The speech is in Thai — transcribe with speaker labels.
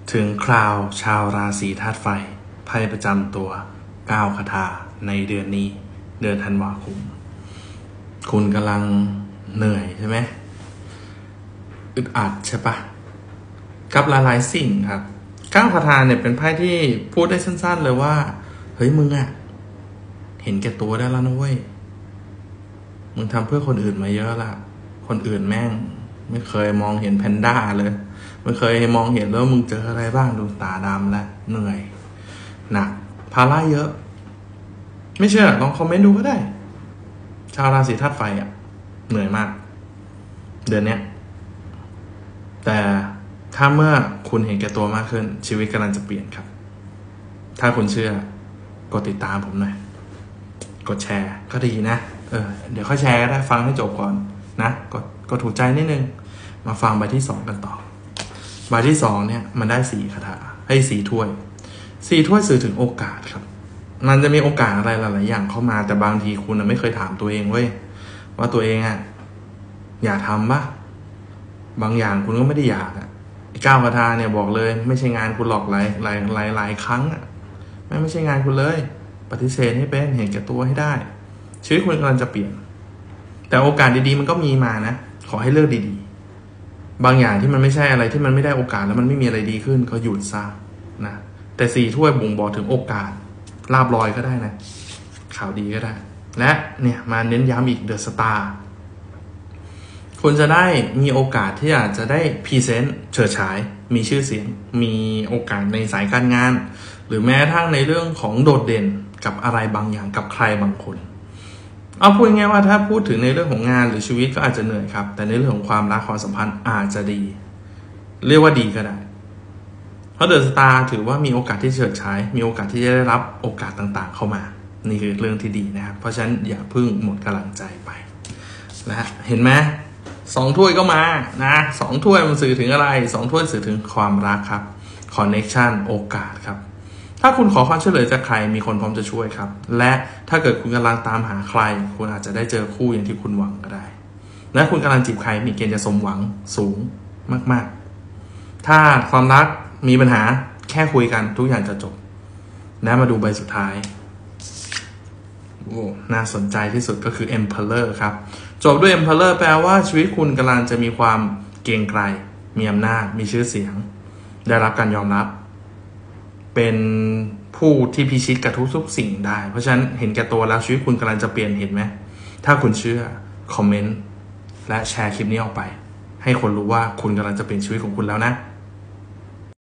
Speaker 1: ถึงคราวชาวราศีธาตุไฟไพ่ประจำตัว9คาถาในเดือนนี้เดือนธันวาคมคุณกำลังเหนื่อยใช่ไหมอึดอัดใช่ปะกับหลายๆสิ่งครับ9คาถาเนี่ยเป็นไพ่ที่พูดได้สั้นๆเลยว่าเฮ้ยมึงอะเห็นแก่ตัวได้แล้วนะเว้ยมึงทำเพื่อคนอื่นมาเยอะละคนอื่นแม่งไม่เคยมองเห็นแพนด้าเลยไม่เคยมองเห็นแล้วมึงเจออะไรบ้างดูตาดำและเหนื่อยหนักภาระเยอะไม่เชื่อลองคอมเมนต์ดูก็ได้ชาวราศีธาตุไฟอ่ะเหนื่อยมากเดือนเนี้ยแต่ถ้าเมื่อคุณเห็นแก่ตัวมากขึ้นชีวิตกำลังจะเปลี่ยนครับถ้าคุณเชื่อกดติดตามผมหน่อยกดแชร์ก็ดีนะเดี๋ยวค่อยแชร์ก็ได้ฟังให้จบก่อนนะก็ถูกใจนิดนึงมาฟังใบที่2กันต่อใบที่2เนี่ยมันได้4คาถาให้4ถ้วย4ถ้วยสื่อถึงโอกาสครับมันจะมีโอกาสอะไรหลายๆอย่างเข้ามาแต่บางทีคุณไม่เคยถามตัวเองเว้ยว่าตัวเองอยากทำปะบางอย่างคุณก็ไม่ได้อยาก9คาถาเนี่ยบอกเลยไม่ใช่งานคุณหรอกหลายครั้งไม่ใช่งานคุณเลยปฏิเสธให้เป็นเห็นแก่ตัวให้ได้ชีวิตคุณกำลังจะเปลี่ยนแต่โอกาสดีๆมันก็มีมานะขอให้เลือกดีๆบางอย่างที่มันไม่ใช่อะไรที่มันไม่ได้โอกาสแล้วมันไม่มีอะไรดีขึ้นก็หยุดซะนะแต่4ถ้วยบ่งบอกถึงโอกาสลาภลอยก็ได้นะข่าวดีก็ได้และเนี่ยมาเน้นย้ำอีกเดอะสตาร์คุณจะได้มีโอกาสที่อาจจะได้พรีเซนต์เฉิดฉายมีชื่อเสียงมีโอกาสในสายการงานหรือแม้กระทั่งในเรื่องของโดดเด่นกับอะไรบางอย่างกับใครบางคนเอาพูดง่ายว่าถ้าพูดถึงในเรื่องของงานหรือชีวิตก็อาจจะเหนื่อยครับแต่ในเรื่องของความรักความสัมพันธ์อาจจะดีเรียกว่าดีก็ได้เพราะเดอะสตาร์ถือว่ามีโอกาสที่เฉิดฉายมีโอกาสที่จะได้รับโอกาสต่างๆเข้ามานี่คือเรื่องที่ดีนะครับเพราะฉะนั้นอย่าเพิ่งหมดกำลังใจไปนะเห็นไหม2ถ้วยก็มานะ2ถ้วยมันสื่อถึงอะไร2ถ้วยสื่อถึงความรักครับคอนเนคชั่นโอกาสครับถ้าคุณขอความช่วยเหลือจากใครมีคนพร้อมจะช่วยครับและถ้าเกิดคุณกำลังตามหาใครคุณอาจจะได้เจอคู่อย่างที่คุณหวังก็ได้และคุณกำลังจีบใครมีเกณฑ์จะสมหวังสูงมากๆถ้าความรักมีปัญหาแค่คุยกันทุกอย่างจะจบและมาดูใบสุดท้ายน่าสนใจที่สุดก็คือ Emperor ครับจบด้วย Emperor แปลว่าชีวิตคุณกำลังจะมีความเกรียงไกรมีอำนาจมีชื่อเสียงได้รับการยอมรับเป็นผู้ที่พิชิตกับทุกสิ่งได้เพราะฉะนั้นเห็นแก่ตัวแล้วชีวิตคุณกำลังจะเปลี่ยนเห็นไหมถ้าคุณเชื่อคอมเมนต์และแชร์คลิปนี้ออกไปให้คนรู้ว่าคุณกำลังจะเปลี่ยนชีวิตของคุณแล้วนะ